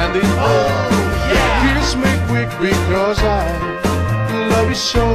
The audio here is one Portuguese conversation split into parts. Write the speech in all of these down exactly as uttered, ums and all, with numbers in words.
candy. Oh, yeah. Kiss me quick because I love you so.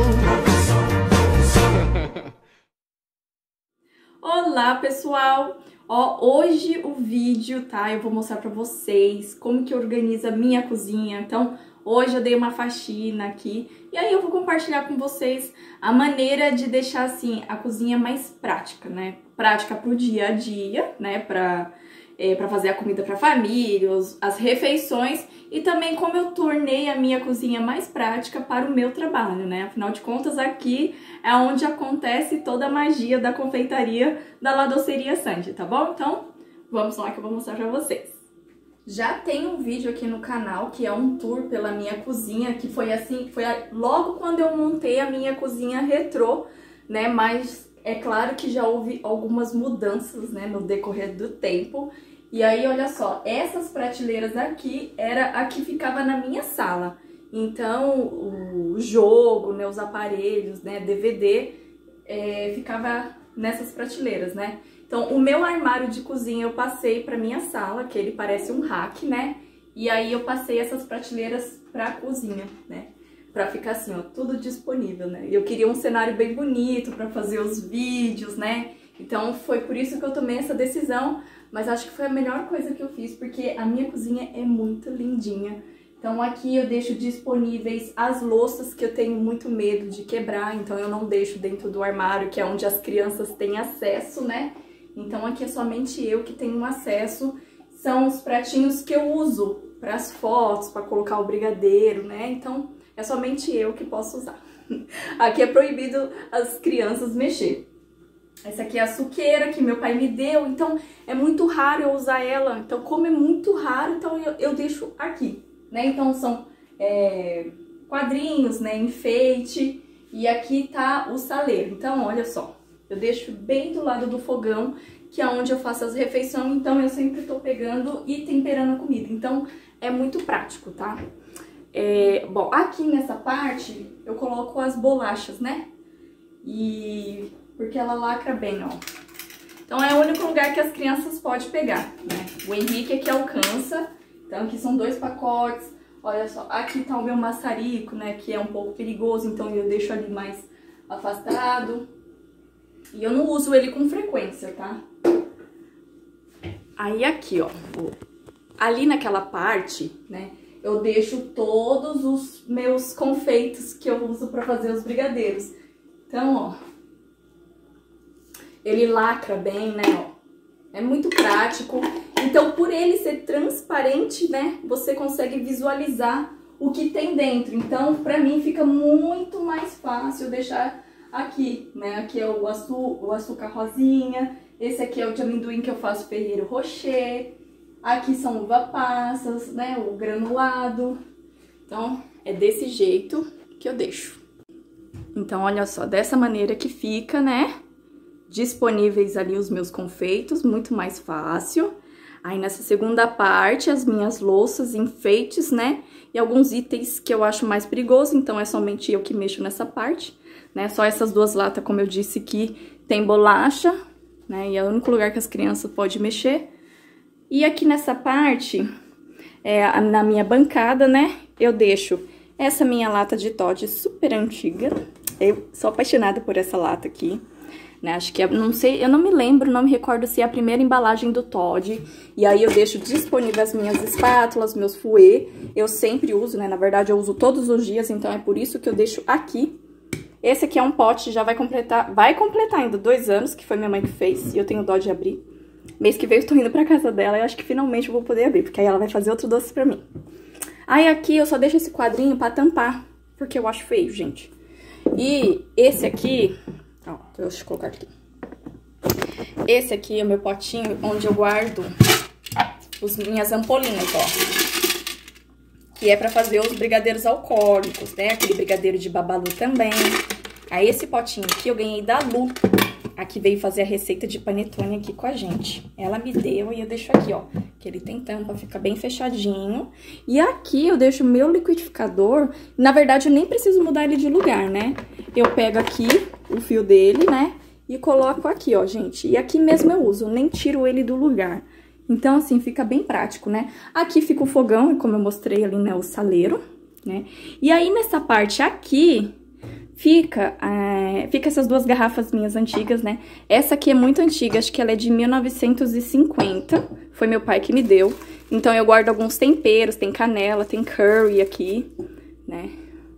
Olá, pessoal! Ó, hoje o vídeo, tá? Eu vou mostrar pra vocês como que organiza a minha cozinha. Então, hoje eu dei uma faxina aqui e aí eu vou compartilhar com vocês a maneira de deixar, assim, a cozinha mais prática, né? Prática pro dia a dia, né? Pra, é, pra fazer a comida pra família, os, as refeições e também como eu tornei a minha cozinha mais prática para o meu trabalho, né? Afinal de contas, aqui é onde acontece toda a magia da confeitaria da La Doceria Sandy, tá bom? Então, vamos lá que eu vou mostrar pra vocês. Já tem um vídeo aqui no canal que é um tour pela minha cozinha, que foi assim, foi logo quando eu montei a minha cozinha retrô, né? Mas é claro que já houve algumas mudanças, né, no decorrer do tempo. E aí, olha só, essas prateleiras aqui era a que ficava na minha sala. Então, o jogo, né, os aparelhos, né, D V D, é, ficava nessas prateleiras, né? Então, o meu armário de cozinha eu passei para minha sala, que ele parece um rack, né? E aí eu passei essas prateleiras para a cozinha, né? Para ficar assim, ó, tudo disponível, né? Eu queria um cenário bem bonito para fazer os vídeos, né? Então, foi por isso que eu tomei essa decisão, mas acho que foi a melhor coisa que eu fiz, porque a minha cozinha é muito lindinha. Então, aqui eu deixo disponíveis as louças que eu tenho muito medo de quebrar, então eu não deixo dentro do armário, que é onde as crianças têm acesso, né? Então, aqui é somente eu que tenho acesso. São os pratinhos que eu uso para as fotos, para colocar o brigadeiro, né? Então, é somente eu que posso usar. Aqui é proibido as crianças mexer. Essa aqui é a suqueira que meu pai me deu, então é muito raro eu usar ela. Então, como é muito raro, então eu, eu deixo aqui, né? Então, são é, quadrinhos, né? Enfeite. E aqui tá o saleiro. Então, olha só. Eu deixo bem do lado do fogão, que é onde eu faço as refeições. Então, eu sempre tô pegando e temperando a comida. Então, é muito prático, tá? É, bom, aqui nessa parte, eu coloco as bolachas, né? E... porque ela lacra bem, ó. Então, é o único lugar que as crianças podem pegar, né? O Henrique aqui alcança. Então, aqui são dois pacotes. Olha só, aqui tá o meu maçarico, né? Que é um pouco perigoso, então eu deixo ali mais afastado. E eu não uso ele com frequência, tá? Aí aqui, ó. Ali naquela parte, né? Eu deixo todos os meus confeitos que eu uso pra fazer os brigadeiros. Então, ó. Ele lacra bem, né, ó. É muito prático. Então, por ele ser transparente, né, você consegue visualizar o que tem dentro. Então, pra mim, fica muito mais fácil deixar aqui, né. Aqui é o, açu o açúcar rosinha. Esse aqui é o de amendoim que eu faço Ferreiro Rocher. Aqui são uva passas, né, o granulado. Então, é desse jeito que eu deixo. Então, olha só, dessa maneira que fica, né. Disponíveis ali os meus confeitos, muito mais fácil. Aí nessa segunda parte, as minhas louças, enfeites, né? E alguns itens que eu acho mais perigoso, então é somente eu que mexo nessa parte, né? Só essas duas latas, como eu disse, que tem bolacha, né? E é o único lugar que as crianças podem mexer. E aqui nessa parte, é, na minha bancada, né? Eu deixo essa minha lata de Toddy super antiga. Eu sou apaixonada por essa lata aqui. Né, acho que, é, não sei, eu não me lembro, não me recordo se é a primeira embalagem do Toddy. E aí eu deixo disponível as minhas espátulas, meus fouet. Eu sempre uso, né, na verdade eu uso todos os dias, então é por isso que eu deixo aqui. Esse aqui é um pote, já vai completar, vai completar ainda dois anos, que foi minha mãe que fez. E eu tenho dó de abrir. Mês que vem eu tô indo pra casa dela e acho que finalmente eu vou poder abrir, porque aí ela vai fazer outro doce pra mim. Aí aqui eu só deixo esse quadrinho pra tampar, porque eu acho feio, gente. E esse aqui... ó, deixa eu colocar aqui. Esse aqui é o meu potinho onde eu guardo as minhas ampolinhas, ó. Que é pra fazer os brigadeiros alcoólicos, né? Aquele brigadeiro de babalu também. Aí esse potinho aqui eu ganhei da Lu. A que veio fazer a receita de panetone aqui com a gente. Ela me deu e eu deixo aqui, ó. Que ele tem tampa, fica bem fechadinho. E aqui eu deixo o meu liquidificador. Na verdade, eu nem preciso mudar ele de lugar, né? Eu pego aqui o fio dele, né? E coloco aqui, ó, gente. E aqui mesmo eu uso, eu nem tiro ele do lugar. Então, assim, fica bem prático, né? Aqui fica o fogão, como eu mostrei ali, né, o saleiro, né? E aí, nessa parte aqui, fica, é, fica essas duas garrafas minhas antigas, né? Essa aqui é muito antiga, acho que ela é de mil novecentos e cinquenta, foi meu pai que me deu. Então, eu guardo alguns temperos, tem canela, tem curry aqui, né?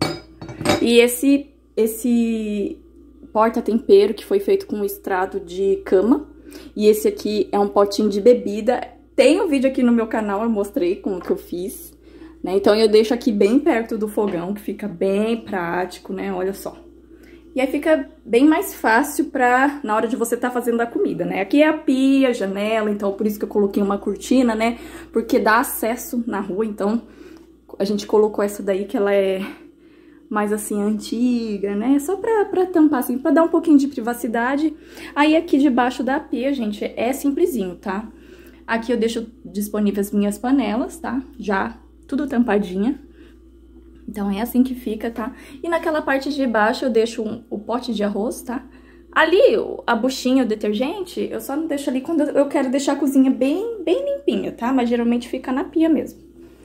E esse, esse porta-tempero que foi feito com um estrado de cama. E esse aqui é um potinho de bebida. Tem um vídeo aqui no meu canal, eu mostrei como que eu fiz, né? Então eu deixo aqui bem perto do fogão, que fica bem prático, né? Olha só. E aí fica bem mais fácil pra, na hora de você tá fazendo a comida, né? Aqui é a pia, a janela, então por isso que eu coloquei uma cortina, né? Porque dá acesso na rua, então a gente colocou essa daí que ela é mais assim, antiga, né? Só pra, pra tampar, assim, pra dar um pouquinho de privacidade. Aí aqui debaixo da pia, gente, é simplesinho, tá? Aqui eu deixo disponíveis as minhas panelas, tá? Já tudo tampadinha. Então é assim que fica, tá? E naquela parte de baixo eu deixo um, o pote de arroz, tá? Ali, a buchinha, o detergente, eu só não deixo ali quando eu quero deixar a cozinha bem, bem limpinha, tá? Mas geralmente fica na pia mesmo.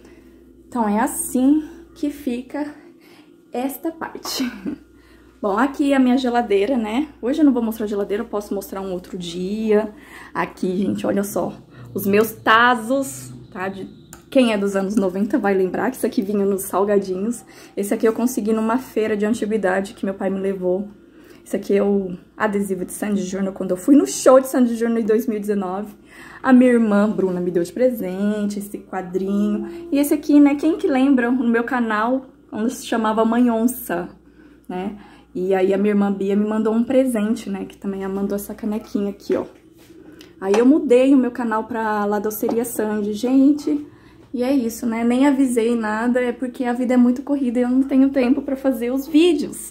Então é assim que fica esta parte. Bom, aqui é a minha geladeira, né? Hoje eu não vou mostrar a geladeira, eu posso mostrar um outro dia. Aqui, gente, olha só, os meus tazos, tá? De... Quem é dos anos noventa vai lembrar que isso aqui vinha nos salgadinhos. Esse aqui eu consegui numa feira de antiguidade que meu pai me levou. Esse aqui é o adesivo de Sandy Júnior, quando eu fui no show de Sandy Júnior em dois mil e dezenove. A minha irmã, Bruna, me deu de presente esse quadrinho. E esse aqui, né, quem que lembra no meu canal, onde se chamava Mãe Onça, né? E aí a minha irmã Bia me mandou um presente, né, que também ela mandou essa canequinha aqui, ó. Aí eu mudei o meu canal pra La Doceria Sandy, gente... E é isso, né? Nem avisei nada, é porque a vida é muito corrida e eu não tenho tempo pra fazer os vídeos.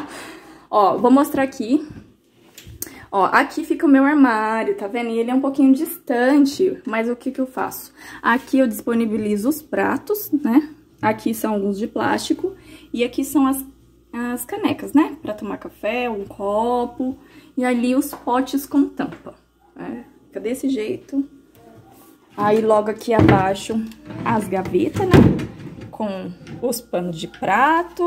Ó, vou mostrar aqui. Ó, aqui fica o meu armário, tá vendo? E ele é um pouquinho distante, mas o que que eu faço? Aqui eu disponibilizo os pratos, né? Aqui são alguns de plástico e aqui são as, as canecas, né? Pra tomar café, um copo. E ali os potes com tampa, né? Fica desse jeito. Aí, logo aqui abaixo, as gavetas, né? Com os panos de prato.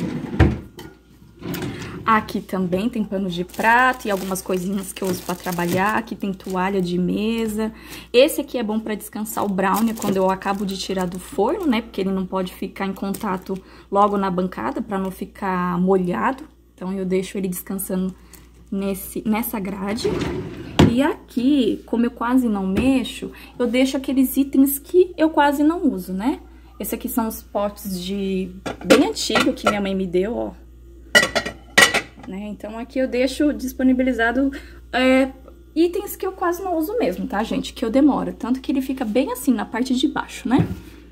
Aqui também tem panos de prato e algumas coisinhas que eu uso pra trabalhar. Aqui tem toalha de mesa. Esse aqui é bom pra descansar o brownie quando eu acabo de tirar do forno, né? Porque ele não pode ficar em contato logo na bancada pra não ficar molhado. Então, eu deixo ele descansando nesse, nessa grade. E aqui, como eu quase não mexo, eu deixo aqueles itens que eu quase não uso, né? Esse aqui são os potes de bem antigo que minha mãe me deu, ó. Né? Então, aqui eu deixo disponibilizado é, itens que eu quase não uso mesmo, tá, gente? Que eu demoro. Tanto que ele fica bem assim, na parte de baixo, né?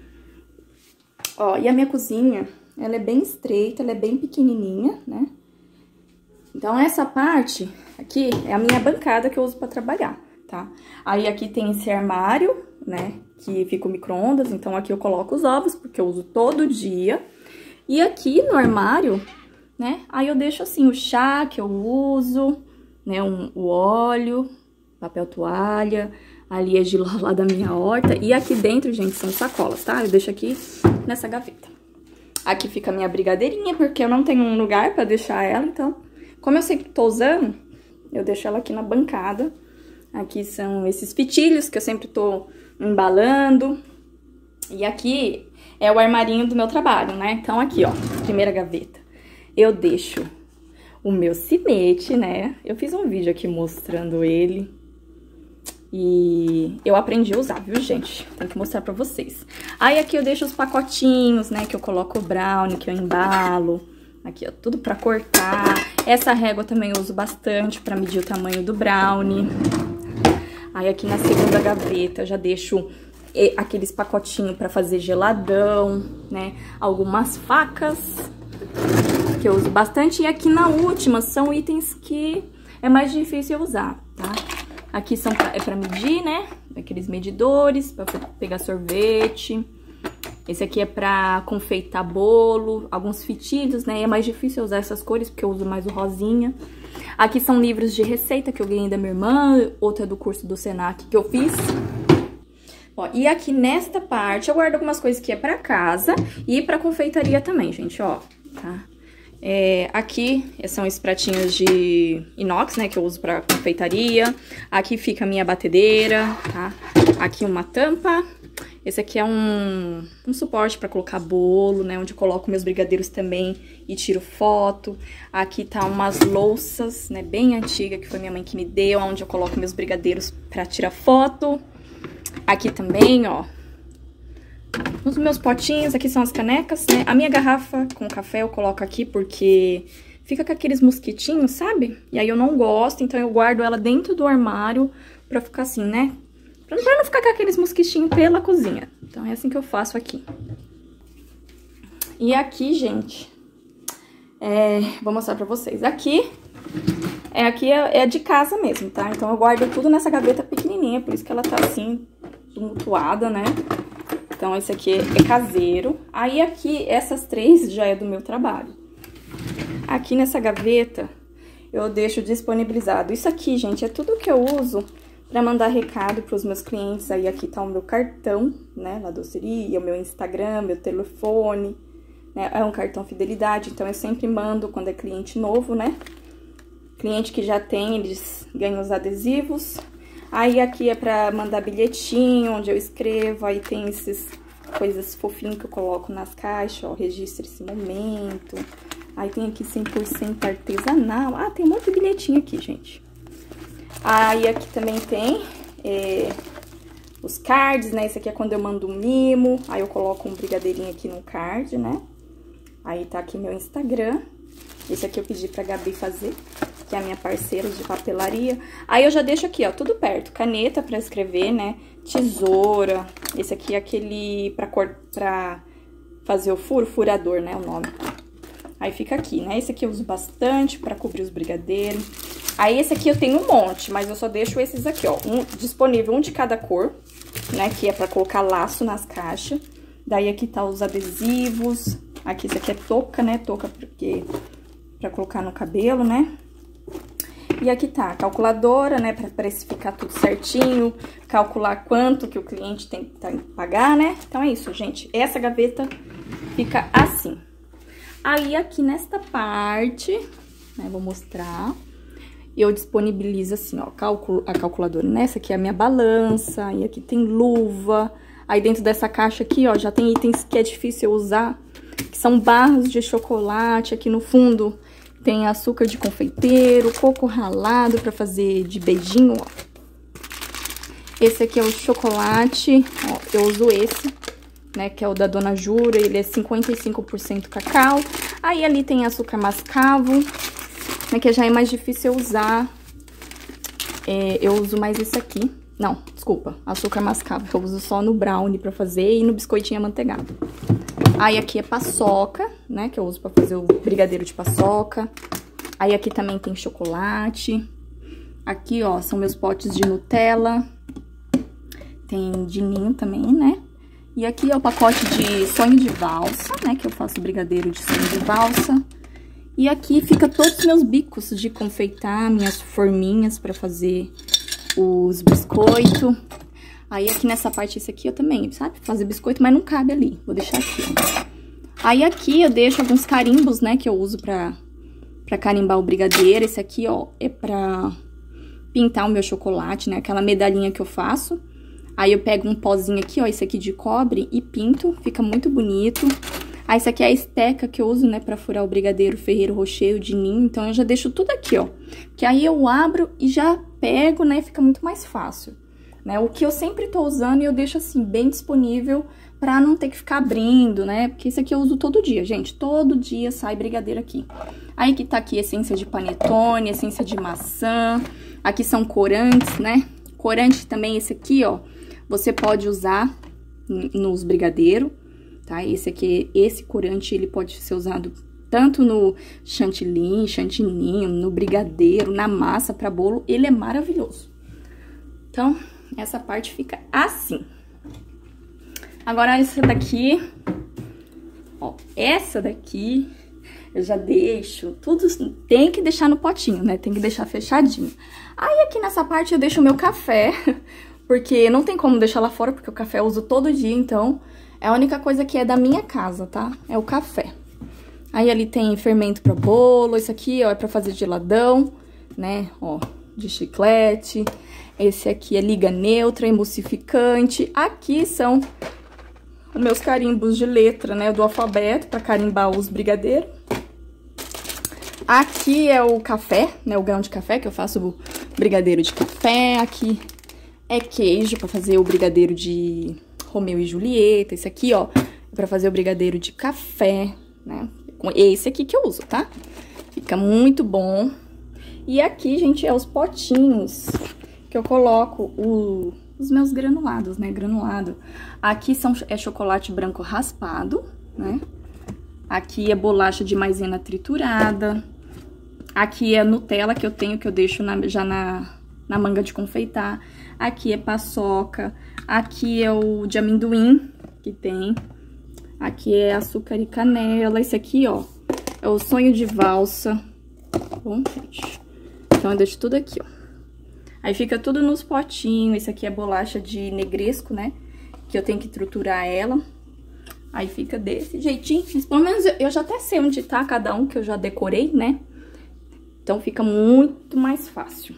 Ó, e a minha cozinha, ela é bem estreita, ela é bem pequenininha, né? Então, essa parte aqui é a minha bancada que eu uso pra trabalhar, tá? Aí, aqui tem esse armário, né? Que fica o micro-ondas. Então, aqui eu coloco os ovos, porque eu uso todo dia. E aqui no armário, né? Aí, eu deixo assim o chá que eu uso, né? Um, o óleo, papel toalha. Ali é giló lá da minha horta. E aqui dentro, gente, são sacolas, tá? Eu deixo aqui nessa gaveta. Aqui fica a minha brigadeirinha, porque eu não tenho um lugar pra deixar ela, então... Como eu sei que tô usando, eu deixo ela aqui na bancada. Aqui são esses fitilhos que eu sempre tô embalando. E aqui é o armarinho do meu trabalho, né? Então, aqui, ó, primeira gaveta. Eu deixo o meu cinete, né? Eu fiz um vídeo aqui mostrando ele. E eu aprendi a usar, viu, gente? Tem que mostrar pra vocês. Aí, aqui eu deixo os pacotinhos, né? Que eu coloco o brownie, que eu embalo. Aqui, ó, tudo pra cortar. Essa régua também eu uso bastante pra medir o tamanho do brownie. Aí, aqui na segunda gaveta, eu já deixo aqueles pacotinhos pra fazer geladão, né? Algumas facas, que eu uso bastante. E aqui na última, são itens que é mais difícil eu usar, tá? Aqui são pra, é pra medir, né? Aqueles medidores, pra pegar sorvete. Esse aqui é pra confeitar bolo, alguns fitilhos, né? E é mais difícil usar essas cores, porque eu uso mais o rosinha. Aqui são livros de receita que eu ganhei da minha irmã, outra é do curso do Senac que eu fiz. Ó, e aqui nesta parte eu guardo algumas coisas que é pra casa e pra confeitaria também, gente, ó, tá? É, aqui são esses pratinhos de inox, né, que eu uso pra confeitaria. Aqui fica a minha batedeira, tá? Aqui uma tampa. Esse aqui é um, um suporte pra colocar bolo, né, onde eu coloco meus brigadeiros também e tiro foto. Aqui tá umas louças, né, bem antiga, que foi minha mãe que me deu, onde eu coloco meus brigadeiros pra tirar foto. Aqui também, ó, os meus potinhos, aqui são as canecas, né? A minha garrafa com café eu coloco aqui porque fica com aqueles mosquitinhos, sabe? E aí eu não gosto, então eu guardo ela dentro do armário pra ficar assim, né? Pra não ficar com aqueles mosquitinhos pela cozinha. Então é assim que eu faço aqui. E aqui, gente, é, vou mostrar pra vocês. Aqui, é, aqui é, é de casa mesmo, tá? Então eu guardo tudo nessa gaveta pequenininha, por isso que ela tá assim, tumultuada, né? Então, esse aqui é caseiro. Aí, aqui, essas três já é do meu trabalho. Aqui nessa gaveta, eu deixo disponibilizado. Isso aqui, gente, é tudo que eu uso pra mandar recado pros meus clientes. Aí, aqui tá o meu cartão, né, da doceria, o meu Instagram, meu telefone, né? É um cartão fidelidade, então eu sempre mando quando é cliente novo, né? Cliente que já tem, eles ganham os adesivos. Aí, aqui é pra mandar bilhetinho, onde eu escrevo, aí tem esses coisas fofinhas que eu coloco nas caixas, ó, registra esse momento. Aí tem aqui cem por cento artesanal. Ah, tem um monte de bilhetinho aqui, gente. Aí, aqui também tem é, os cards, né? Esse aqui é quando eu mando um mimo, aí eu coloco um brigadeirinho aqui no card, né? Aí tá aqui meu Instagram. Esse aqui eu pedi pra Gabi fazer, que é a minha parceira de papelaria. Aí eu já deixo aqui, ó, tudo perto. Caneta pra escrever, né? Tesoura. Esse aqui é aquele pra, cor... pra fazer o furo, furador, né? O nome. Aí fica aqui, né? Esse aqui eu uso bastante pra cobrir os brigadeiros. Aí esse aqui eu tenho um monte, mas eu só deixo esses aqui, ó. Um, disponível um de cada cor, né? Que é pra colocar laço nas caixas. Daí aqui tá os adesivos. Aqui esse aqui é touca, né? Touca porque... pra colocar no cabelo, né? E aqui tá a calculadora, né, pra precificar tudo certinho, calcular quanto que o cliente tem que pagar, né? Então é isso, gente. Essa gaveta fica assim. Aí aqui nesta parte, né, vou mostrar, eu disponibilizo assim, ó, calculo, a calculadora. Nessa aqui é a minha balança, e aqui tem luva. Aí dentro dessa caixa aqui, ó, já tem itens que é difícil eu usar, que são barras de chocolate. Aqui no fundo tem açúcar de confeiteiro, coco ralado pra fazer de beijinho, ó. Esse aqui é o chocolate, ó, eu uso esse, né, que é o da Dona Jura, ele é cinquenta e cinco por cento cacau. Aí ali tem açúcar mascavo, né, que já é mais difícil eu usar. É, eu uso mais esse aqui. Não, desculpa, açúcar mascavo, que eu uso só no brownie pra fazer e no biscoitinho amanteigado. Aí aqui é paçoca, né, que eu uso pra fazer o brigadeiro de paçoca. Aí aqui também tem chocolate. Aqui, ó, são meus potes de Nutella. Tem de ninho também, né? E aqui é o pacote de sonho de valsa, né, que eu faço brigadeiro de sonho de valsa. E aqui fica todos os meus bicos de confeitar, minhas forminhas pra fazer os biscoitos. Aí aqui nessa parte, esse aqui eu também, sabe? Fazer biscoito, mas não cabe ali. Vou deixar aqui, ó. Aí aqui eu deixo alguns carimbos, né? Que eu uso pra, pra carimbar o brigadeiro. Esse aqui, ó, é pra pintar o meu chocolate, né? Aquela medalhinha que eu faço. Aí eu pego um pozinho aqui, ó, esse aqui de cobre e pinto. Fica muito bonito. Aí esse aqui é a esteca que eu uso, né? Pra furar o brigadeiro Ferreiro Rocher de ninho. Então eu já deixo tudo aqui, ó. Que aí eu abro e já pego, né? Fica muito mais fácil. Né, o que eu sempre tô usando e eu deixo assim, bem disponível pra não ter que ficar abrindo, né? Porque isso aqui eu uso todo dia, gente. Todo dia sai brigadeiro aqui. Aí que tá aqui essência de panetone, essência de maçã. Aqui são corantes, né? Corante também, esse aqui, ó, você pode usar nos brigadeiros, tá? Esse aqui, esse corante, ele pode ser usado tanto no chantilly, chantininho, no brigadeiro, na massa pra bolo. Ele é maravilhoso. Então... essa parte fica assim. Agora, essa daqui, ó, essa daqui, eu já deixo, tudo tem que deixar no potinho, né? Tem que deixar fechadinho. Aí, aqui nessa parte, eu deixo o meu café, porque não tem como deixar lá fora, porque o café eu uso todo dia, então é a única coisa que é da minha casa, tá? É o café. Aí ali tem fermento pra bolo, esse aqui, ó, é pra fazer geladão, né? Ó, de chiclete. Esse aqui é liga neutra, emulsificante. Aqui são os meus carimbos de letra, né, do alfabeto, pra carimbar os brigadeiros. Aqui é o café, né, o grão de café, que eu faço o brigadeiro de café. Aqui é queijo pra fazer o brigadeiro de Romeu e Julieta. Esse aqui, ó, é pra fazer o brigadeiro de café, né? Esse aqui que eu uso, tá? Fica muito bom. E aqui, gente, é os potinhos que eu coloco o, os meus granulados, né? Granulado. Aqui são, é chocolate branco raspado, né? Aqui é bolacha de maisena triturada. Aqui é Nutella que eu tenho, que eu deixo na, já na, na manga de confeitar. Aqui é paçoca. Aqui é o de amendoim que tem. Aqui é açúcar e canela. Esse aqui, ó, é o sonho de valsa. Tá bom, gente? Então, eu deixo tudo aqui, ó. Aí fica tudo nos potinhos. Esse aqui é bolacha de negresco, né? Que eu tenho que triturar ela. Aí fica desse jeitinho. Mas, pelo menos eu já até sei onde tá cada um, que eu já decorei, né? Então, fica muito mais fácil.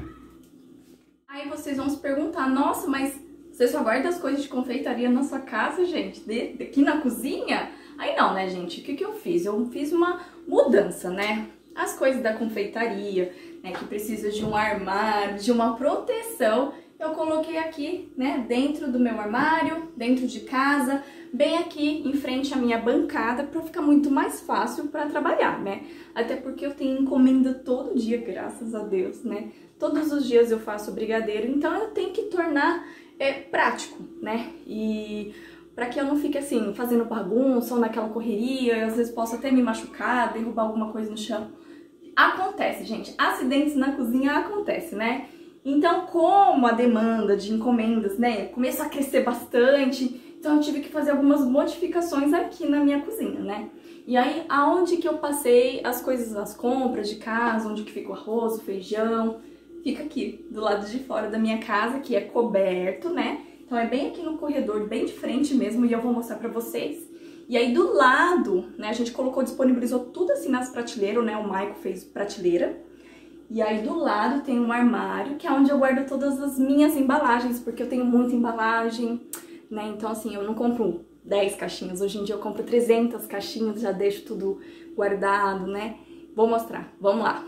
Aí vocês vão se perguntar, nossa, mas você só guarda as coisas de confeitaria na sua casa, gente? De, de, aqui na cozinha? Aí não, né, gente? O que que eu fiz? Eu fiz uma mudança, né? As coisas da confeitaria, né, que precisa de um armário, de uma proteção, eu coloquei aqui, né, dentro do meu armário, dentro de casa, bem aqui em frente à minha bancada, para ficar muito mais fácil para trabalhar, né? Até porque eu tenho encomenda todo dia, graças a Deus, né? Todos os dias eu faço brigadeiro, então eu tenho que tornar é, prático, né? E para que eu não fique assim, fazendo bagunça ou naquela correria, eu às vezes posso até me machucar, derrubar alguma coisa no chão. Acontece, gente, acidentes na cozinha acontece, né? Então, como a demanda de encomendas, né, começou a crescer bastante, então eu tive que fazer algumas modificações aqui na minha cozinha, né? E aí, aonde que eu passei as coisas, as compras de casa, onde que fica o arroz, o feijão, fica aqui, do lado de fora da minha casa, que é coberto, né? Então é bem aqui no corredor, bem de frente mesmo, e eu vou mostrar pra vocês. E aí do lado, né, a gente colocou, disponibilizou tudo assim nas prateleiras, né, o Maico fez prateleira. E aí do lado tem um armário, que é onde eu guardo todas as minhas embalagens, porque eu tenho muita embalagem, né, então assim, eu não compro dez caixinhas, hoje em dia eu compro trezentas caixinhas, já deixo tudo guardado, né. Vou mostrar, vamos lá.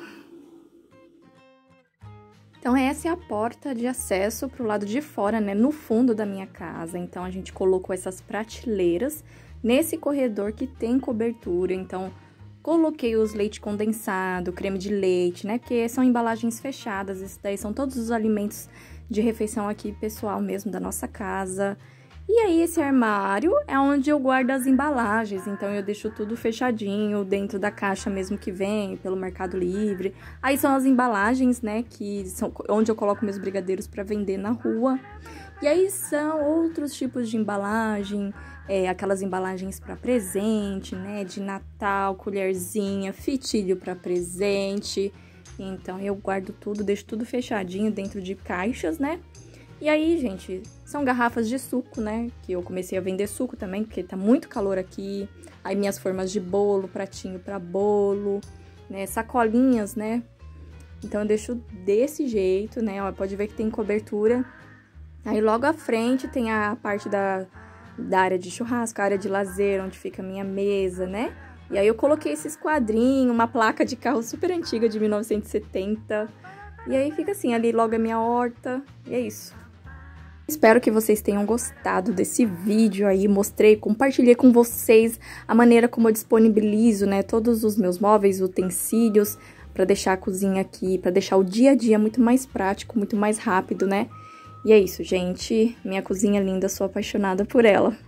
Então essa é a porta de acesso pro lado de fora, né, no fundo da minha casa. Então a gente colocou essas prateleiras nesse corredor que tem cobertura, então coloquei os leite condensado, creme de leite, né, porque são embalagens fechadas, isso daí são todos os alimentos de refeição aqui pessoal mesmo da nossa casa. E aí esse armário é onde eu guardo as embalagens, então eu deixo tudo fechadinho dentro da caixa mesmo que vem pelo Mercado Livre. Aí são as embalagens, né, que são onde eu coloco meus brigadeiros para vender na rua. E aí são outros tipos de embalagem, é, aquelas embalagens para presente, né, de Natal, colherzinha, fitilho para presente. Então eu guardo tudo, deixo tudo fechadinho dentro de caixas, né? E aí, gente, são garrafas de suco, né? Que eu comecei a vender suco também, porque tá muito calor aqui. Aí minhas formas de bolo, pratinho para bolo, né? Sacolinhas, né? Então eu deixo desse jeito, né? Ó, pode ver que tem cobertura. Aí logo à frente tem a parte da, da área de churrasco, a área de lazer, onde fica a minha mesa, né? E aí eu coloquei esses quadrinhos, uma placa de carro super antiga de mil novecentos e setenta. E aí fica assim, ali logo a minha horta, e é isso. Espero que vocês tenham gostado desse vídeo aí, mostrei, compartilhei com vocês a maneira como eu disponibilizo, né, todos os meus móveis, utensílios, para deixar a cozinha aqui, para deixar o dia a dia muito mais prático, muito mais rápido, né? E é isso, gente, minha cozinha linda, sou apaixonada por ela.